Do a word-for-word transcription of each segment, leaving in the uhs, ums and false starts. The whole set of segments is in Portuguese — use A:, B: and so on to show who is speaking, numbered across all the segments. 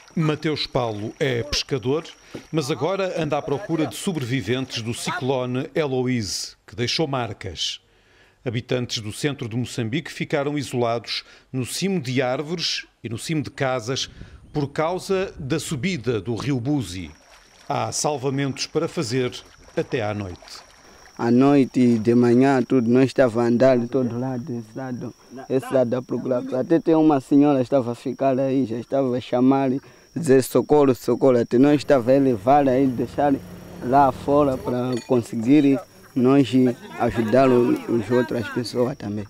A: Mateus Paulo é pescador, mas agora anda à procura de sobreviventes do ciclone Eloise, que deixou marcas. Habitantes do centro de Moçambique ficaram isolados no cimo de árvores e no cimo de casas por causa da subida do rio Buzi. Há salvamentos para fazer até à noite.
B: À noite e de manhã, tudo, nós estávamos a andar de todo lado, esse lado, esse lado da procura. Até tem uma senhora que estava a ficar aí, já estava a chamar, dizer socorro, socorro. Até nós estávamos a levar aí, deixar lá fora para conseguir nós ajudar as outras pessoas também.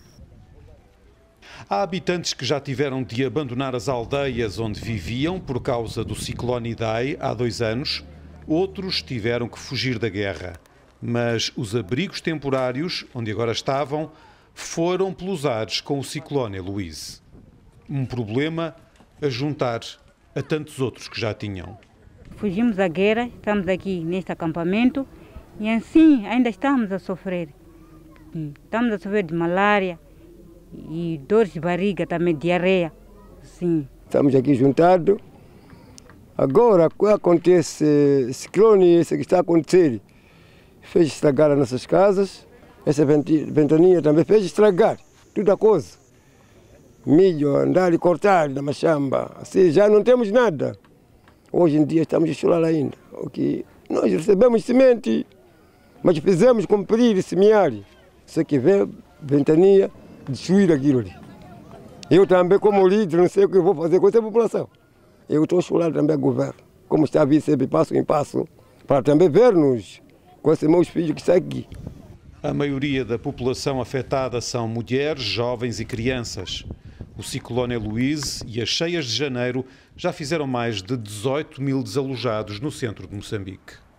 A: Há habitantes que já tiveram de abandonar as aldeias onde viviam por causa do ciclone Idai há dois anos. Outros tiveram que fugir da guerra. Mas os abrigos temporários, onde agora estavam, foram pelos ares com o ciclone Eloise. Um problema a juntar a tantos outros que já tinham.
C: Fugimos da guerra, estamos aqui neste acampamento e assim ainda estamos a sofrer. Estamos a sofrer de malária e dores de barriga, também diarreia. Sim.
D: Estamos aqui juntados. Agora, o que acontece, ciclone, esse que está a acontecer, fez estragar as nossas casas, essa ventania também fez estragar toda a coisa. Milho, andar e cortar na machamba, assim já não temos nada. Hoje em dia estamos a chorar ainda. Okay. Nós recebemos semente, mas fizemos cumprir e semear. Só que vê ventania destruir aquilo ali. Eu também, como líder, não sei o que eu vou fazer com essa população. Eu estou a chorar também ao governo, como está a vir sempre passo em passo, para também ver-nos com esses meus filhos que estão aqui.
A: A maioria da população afetada são mulheres, jovens e crianças. O ciclone Eloise e as cheias de janeiro já fizeram mais de dezoito mil desalojados no centro de Moçambique.